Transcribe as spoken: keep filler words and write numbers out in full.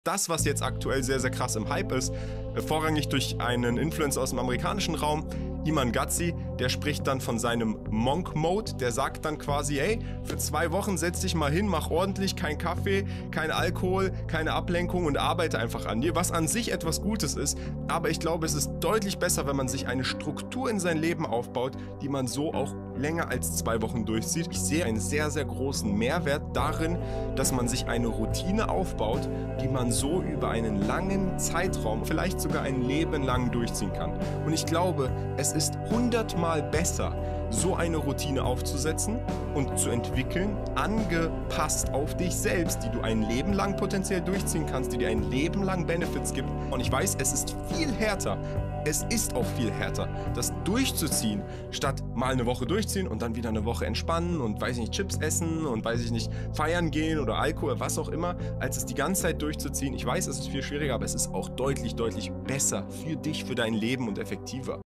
Das, was jetzt aktuell sehr, sehr krass im Hype ist, äh, vorrangig durch einen Influencer aus dem amerikanischen Raum, Iman Gadzhi, der spricht dann von seinem Monk-Mode, der sagt dann quasi, ey, für zwei Wochen setz dich mal hin, mach ordentlich, kein Kaffee, kein Alkohol, keine Ablenkung und arbeite einfach an dir, was an sich etwas Gutes ist, aber ich glaube, es ist deutlich besser, wenn man sich eine Struktur in sein Leben aufbaut, die man so auch länger als zwei Wochen durchzieht. Ich sehe einen sehr, sehr großen Mehrwert darin, dass man sich eine Routine aufbaut, die man so über einen langen Zeitraum, vielleicht sogar ein Leben lang durchziehen kann. Und ich glaube, es ist hundertmal besser, so eine Routine aufzusetzen und zu entwickeln, angepasst auf dich selbst, die du ein Leben lang potenziell durchziehen kannst, die dir ein Leben lang Benefits gibt. Und ich weiß, es ist viel härter, es ist auch viel härter, das durchzuziehen, statt mal eine Woche durchziehen und dann wieder eine Woche entspannen und, weiß ich nicht, Chips essen und, weiß ich nicht, feiern gehen oder Alkohol, was auch immer, als es die ganze Zeit durchzuziehen. Ich weiß, es ist viel schwieriger, aber es ist auch deutlich, deutlich besser für dich, für dein Leben und effektiver.